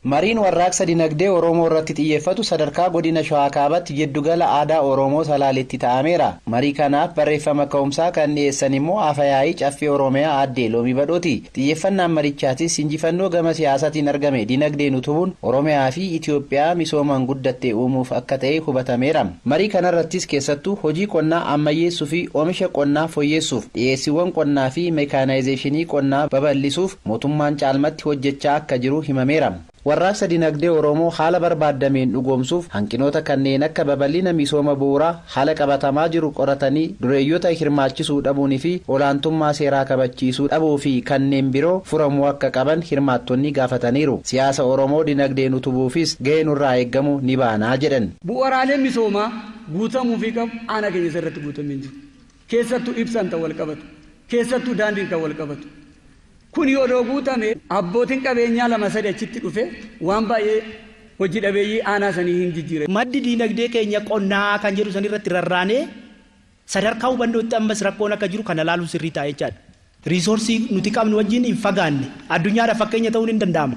Mariin warraaqsa dinagdee Oromoo irratti xiyyeeffatu sadarkaa godina Shawaa Kaabaatti jiddugala aadaa Oromoo Salaaleetti ta'ameera. Marii kanaaf barreeffama ka'umsaa kan dhiyeessan immoo Afyaayii Caffee Oromiyaa Aadde Loomii Badhooti. Xiyyeeffannaan marichaatis injifannoo gama siyaasaatiin argame dinagdeen utubuun Oromiyaa fi Itoophiyaa misoomaan guddattee uumuuf akka ta'e hubatameera. Marii kanarrattis keessattuu hojii qonnaa ammayyeessuu fi oomisha qonnaa fooyyessuuf dhiyeessiiwwan qonnaa fi meekaanaayizeeshinii qonnaa babal'isuuf mootummaan caalmatti hojjechaa akka jiru himameera. Warraaqsa dinagdee Oromoo haala barbaadameen dhugoomsuuf hanqinoota kanneen akka babal'ina misooma bu'uuraa haala qabatamaa jiru qoratanii dureeyyoota hirmaachisuu dhabuunii fi olaantummaa seeraa kabachiisuu dhabuu fi kanneen biroo furamuu akka qaban hirmaattonni gaafataniiru. Siyaasa Oromoo dinagdeen utubuufis gahee nurraa eeggamu ni baanaa jedhan. Bu'uuraaleen misoomaa guutamuu fi qabu aana keenya irratti guutamee jiru. Keessattuu ibsaan ta'u wal qabatu. Keessattuu daandiin ta'u wal qabatu. Kun yoo guutame abbootiin qabeenyaa lama sadii achitti dhufe waan baay'ee hojii dhabeeyyii aanaa sanii hin jijjiire. Maddi dinagdee keenya qonnaa kan jedhu san irratti rarraanee sadarkaa hubannootti ammas rakkoon akka jiru kana ilaaluun sirrii ta'a jechaadha. Riisoorsii nuti qabnu wajjin hin fagaanne addunyaadhaaf fakkeenya ta'uun hin danda'ama.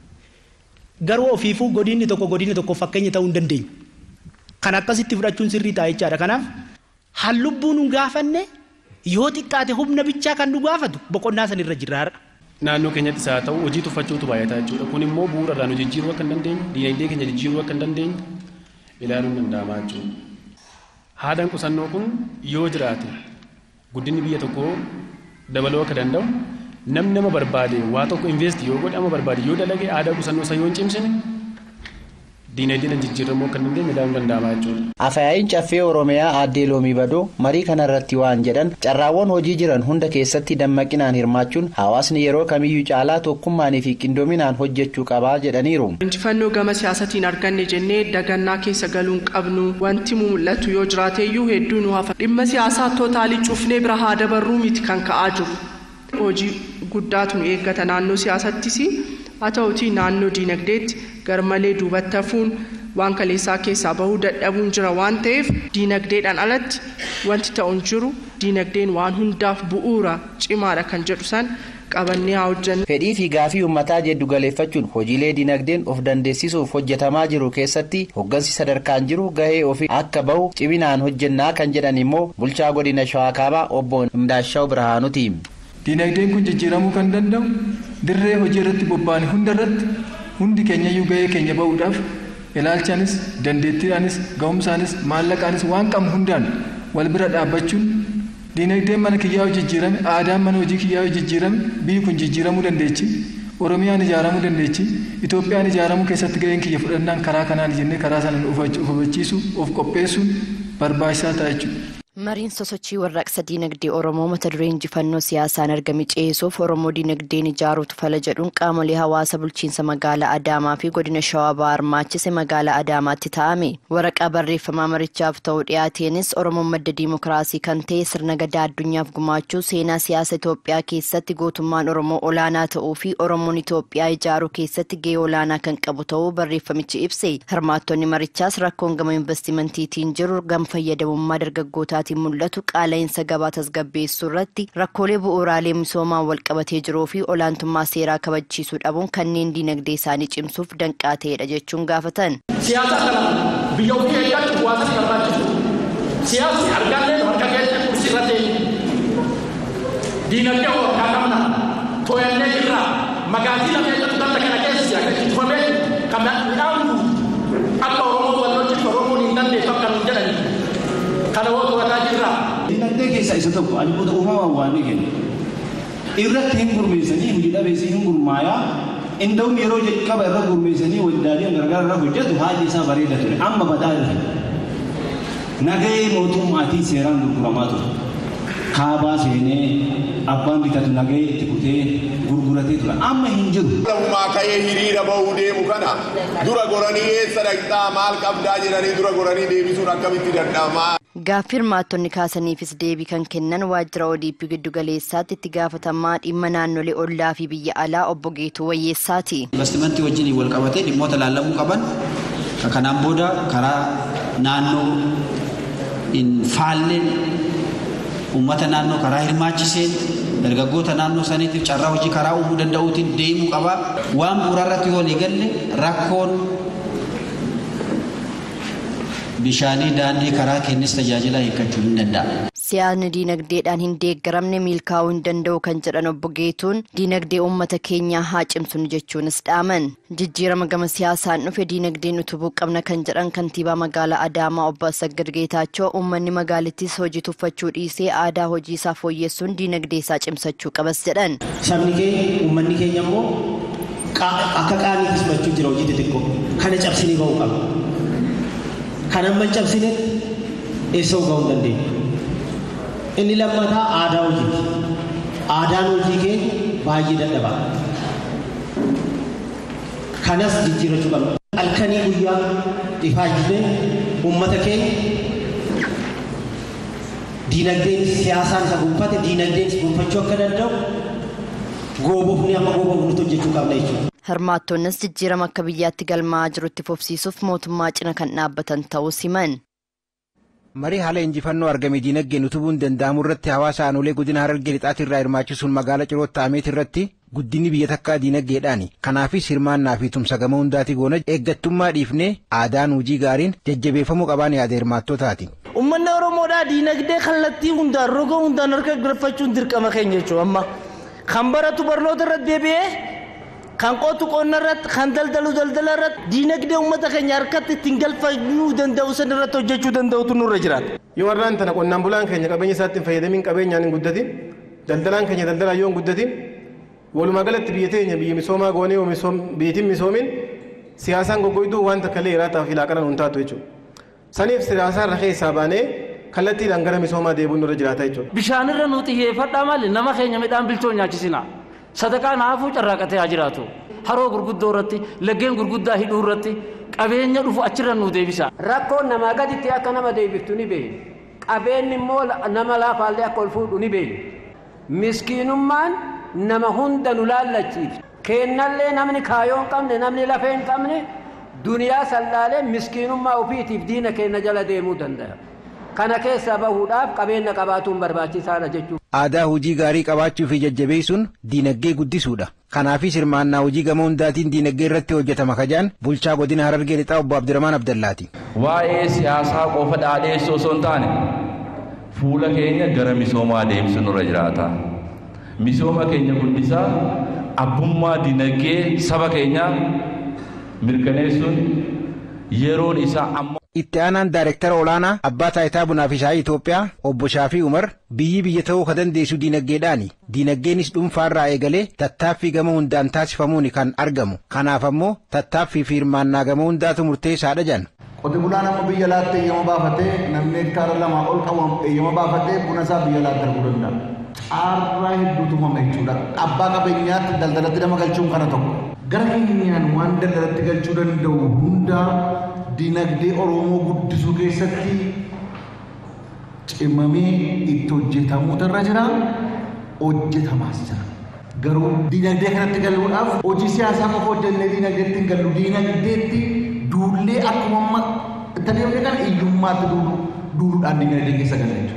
Garuu ofiifuu godinni tokko fakkeenya ta'uu hin dandeenyu. Kan akkasitti fudhachuun sirrii ta'a jechaadha. Kanaaf hallubbuun hin gaafanne yoo xiqqaate humna bichaa kan nu gaafatu boqonnaa san irra jirra. Naannoo keenyattis haa ta'u hojii tuffachuutu baay'ataa jechuudha. Kun immoo bu'uurarraa nu jijjiiruu akka hin dandeenye, dinagdee keenya jijjiiruu akka hin dandeenye ilaaluun danda'amaa jechuudha. Haadaan qusannoo kun yoo jiraate guddinni biyya tokkoo dabaluu akka danda'u namni nama barbaade waa tokko investi yoo godhe ama barbaade yoo dalage aadaa qusannoo isaa yoo hin cimsine dinagdeen jijjiiramuu akka hin dandeenye ilaaluun danda'amaa jechuudha. Afyaayiin Caffee Oromiyaa Aadde Loomii Badhoo marii kanarratti waan jedhan carraawwan hojii jiran hunda keessatti dammaqinaan hirmaachuun hawaasni yeroo kamiyyuu caalaa tokkummaanii fi qindoominaan hojjechuu qabaa jedhaniiru. Injifannoo gama siyaasatiin arganne jennee dagannaa keessa galuun qabnu wanti mul'atu yoo jiraateeyyuu hedduu nu hafa. Dhimma siyaasaa tootaalii cufnee bira haa dabarruu miti kan ka'aa jiru. Hojii guddaatu nu eeggata naannoo siyaasattis haa ta'uutii naannoo dinagdeetti garmalee duubatti hafuun waan kaleessaa keessaa bahuu dadhabuun jira waan ta'eef dinagdeedhaan alatti wanti ta'uun jiru dinagdeen waan hundaaf bu'uura cimaadha kan jedhu san qabannee haa hojjennu. Fedhii fi gaafii uummataa jedhu galeeffachuun hojiilee dinagdeen of dandeessisuuf hojjetamaa jiru keessatti hoggansi sadarkaan jiru gahee ofii akka bahu ciminaan hojjennaa kan jedhan immoo bulchaa godina Shawaa Kaabaa obbo Ndaashaw Birhaanuti. Dinagdeen kun jijjiiramuu kan danda'u dirree hojii irratti bobba'an hundarratti hundi keenyayyuu gahee keenya bahuudhaaf ilaalchaanis dandeettiidhaanis ga'umsaanis maallaqaanis waan qabnu hundaan wal bira dhaabbachuun dinagdeen mana kiyyaa jijjiirame aadaan mana hojii kiyyaa jijjiirame biyyi kun jijjiiramuu dandeechi Oromiyaan ijaaramuu dandeechi Itoophiyaan ijaaramuu keessatti gaheen kiyya fudhannaan karaa kanaan jennee karaa sanaan of hubachiisuu of qopheessuun barbaachisaa ta'a jechuudha. Mariin sosochii warraaqsa dinagdee Oromoo mata duree injifannoo siyaasaan argame ceessuuf Oromoo dinagdeen ijaaruutu fala jedhuun qaamolee hawaasa bulchiinsa magaalaa Adaamaa fi godina Shawaa Bahaa hirmaachise magaalaa Adaamaatti taa'ame. Waraqaa barreeffamaa marichaaf ta'uu dhiyaateenis Oromoon madda diimokiraasii kan ta'e sirna gadaa addunyaaf gumaachuu seenaa siyaasa Itoophiyaa keessatti gootummaan Oromoo olaanaa ta'uu fi Oromoon Itoophiyaa ijaaruu keessatti gahee olaanaa kan qabu ta'uu barreeffamichi ibse. Hirmaattonni marichaas rakkoon gama investimantiitiin jiru gama fayyadamummaa dargaggootaa mul'atu qaala'insa gabaa tasgabbeessuu irratti rakkoolee bu'uuraalee misoomaan wal qabatee jiruu fi olaantummaa seeraa kabachiisuu dhabuun kanneen dinagdee isaanii cimsuuf danqaa ta'edha jechuun gaafatan. Siyaasa kana biyya ofii eeggachuu bu'aasa barbaachisu. Siyaasni argannee harka keenya kursii irra teenye. Dinagdee harkaa qabna. Tooyannee jirra. Magaazila keessatti daldala kana keessa akka cimfamee kan midhaan akka Oromoo walloon Oromoon hin dandeessu akka nuun jedhani. Kana woo to'ataa jirra. Dinagdee keessaa isa tokko albuuda uumamaan waan ni kennu. Irratti hin gurmeessanii hojii dhabeessii hin gurmaayaa inda'uun yeroo jalqaba irra gurmeessanii waldaalee gargaara irra hojjetu haalli isaa bareeda ture. Amma badaa irra nagahee mootummaatiin seeraan gurguramaa ture. Kaabaa seenee abbaan bitatu nagahee itti kutee gurguratee ture. Amma hin jiru. Lafumaa ka'ee hiriira bahuu deemu kana dura goranii eessa dhaqxaa maal qabdaa jedhanii dura goranii deebisuun akkamitti danda'amaa. Gaaffii hirmaattonni kaasaniifis deebii kan kennan waajjira ODP giddugaleessaatti itti gaafatamaa dhimma naannolee ollaa fi biyya alaa obbo Geetuu Wayyeessaati. Investimentii wajjin wal qabatee dhimmoota laallamuu qaban kanaan booda karaa naannoo hin faalleen uummata naannoo karaa hirmaachiseen dargaggoota naannoo saniitiif carraa hojii karaa uumuu danda'uutiin deemuu qaba. Waan bu'uura irratti yoo galle rakkoon bishaanii daandii karaa kennis tajaajila eeggachuu hin danda'a. Siyaasni diinagdeedhaan hin deeggaramne milkaa'uu hin danda'u kan jedhan obbo Geetuun diinagdee uummata keenyaa haa cimsinu jechuunis dhaaman. Jijjiirama gama siyaasaan dhufe diinagdeen utubuu qabna kan jedhan kantiibaa magaalaa Adaamaa obbo Assaggid Geetaachoo uummanni magaalittis hojii tuffachuu dhiisee aadaa hojii isaa fooyyessuun diinagdee isaa cimsachuu qabas jedhan. Sabni keenya uummanni keenya immoo akka qaanii kismachuu jira hojii xixiqqoo kana cabsinii ba'uu qaba. Kan amma cabsine eessa ga'uu hin dandeenyu. Inni lammataa aadaa hojiiti. Aadaan hojii keenya baay'ee dadhabaa. Kanas jijjiirachuu qabna. Halkanii guyyaa ifaajjinee uummata keenya diinagdeen siyaasaan isa gonfate diinagdeen gonfachuu akka danda'u goobofni amma goobofnutti hojjechuu qabna jechuudha. Hirmaattonnis jijjiirama akka biyyaatti galmaa'aa jirutti fufsiisuuf mootummaa cina kan dhaabbatan ta'uu himan. Marii haala injifannoo argame diinagdeen utubuun danda'amu irratti hawaasa aanolee godina Harargee lixaatii irraa hirmaachisuun magaalaa Cirootti Ameet irratti guddinni biyya takkaa diinagdeedhaani. Kanaafis hirmaannaa fi tumsa gama hundaatii goona eeggattummaa dhiifnee aadaan hojii gaariin jajjabeeffamuu qabaan yaada hirmaattootaati. Uummanni Oromoodhaa diinagdee kallattii hundaan roga hundaan harka galfachuun dirqama keenya jechuudha. Amma kan baratu barnoota irratti deebi'ee kan qotu qonna irratti kan daldalu daldala irratti diinagdee uummata keenya harkatti ittiin galfachuu danda'u san irratti hojjechuu danda'utu nurra jiraata. Yoo warraan tana qonnaan bulaan keenya qabeenya isaatti hin fayyadamin qabeenyaan hin guddatin daldalaan keenya daldalaan yoo hin guddatin walumaa galatti biyya teenya biyya misoomaa goonee biyyatiin misoomin siyaasaan goggoyduu waan takka illee irraa taa'uuf ilaaqanan hin taatu jechuudha. Saniif siyaasaan rakkee isaa baanee kallattiidhaan gara misoomaa deebiin nurra jiraata jechuudha. Bishaan irra nuti xiyyeeffadhaa malee nama keenya midhaan bilchoo nyaachisina. Sadaqaan haafuu carraaqatee haa jiraatu. Haroo gurguddoo irratti laggeen gurguddaa hidhuu irratti qabeenya dhufu achirra nu deebisa. Rakkoon namaa gaditti akka nama deebiftu ni beeku. Qabeenyi immoo nama laafaallee akka ol fuudhu ni beeku. Miskiinummaan nama hunda nu laallachiifti. Keennallee namni kaayoo hin qabne namni lafee hin qabne duniyaa sallaalee miskiinummaa ofiitiif diina keenya jala deemuu danda'a. Kana keessaa bahuudhaaf qabeenya qabaatuun barbaachisaadha jechuudha. Aadaa hojii gaarii qabaachuu fi jajjabeessuun diinagdee guddisuudha. Kanaafis hirmaannaa hojii gama hundaatiin diinagdee irratti hojjetama kajaan bulchaa godina Harargee lixaa obbo Abdurrahmaan Abdallaati. Waa'ee siyaasaa qofa dhaadheessoo osoo hin taane fuula keenya gara misoomaa deemsu nurra jiraata. Misooma keenya guddisaa abbummaa diinagdee saba keenyaa mirkaneessuun yeroon isaa amma. Itti aanaan daayirektara olaanaa abbaa taayitaa bunaa fi shaayii Itoophiyaa obbo Shaafii Umar biyya ta'uu ka dandeessu diinagdeedhaani. Diinagdeenis dhuunfaarraa eegalee tattaaffii gama hundaan taasifamuun kan argamu. Kanaaf ammoo tattaaffii fi hirmaannaa gama hundaatu murteessaadha jedhan. Qote bulaan amma biyya alaatti eeyyama baafatee namni hektaara 2 ol qabu eeyyama baafatee buna isaa biyya alaatti darbuu danda'a. Caarraa hedduutu uumame jechuudha. Abbaa qabeenyaatti daldalatti nama galchuun kana tokko. Gara keenyaan waan daldalatti galchuu danda'u hundaa diinagdee Oromoo guddisuu keessatti cimamee itti hojjetamuutu irra jira, hojjetamaas jira. Garuu diinagdee kanatti galuudhaaf hojii siyaasaa qofa hojjennee diinagdeetti hin gallu. Diinagdeetti duullee akkuma amma itti adeemne kana hiyyummaatti duuluudhaan diinagdee keessa galan jechuudha.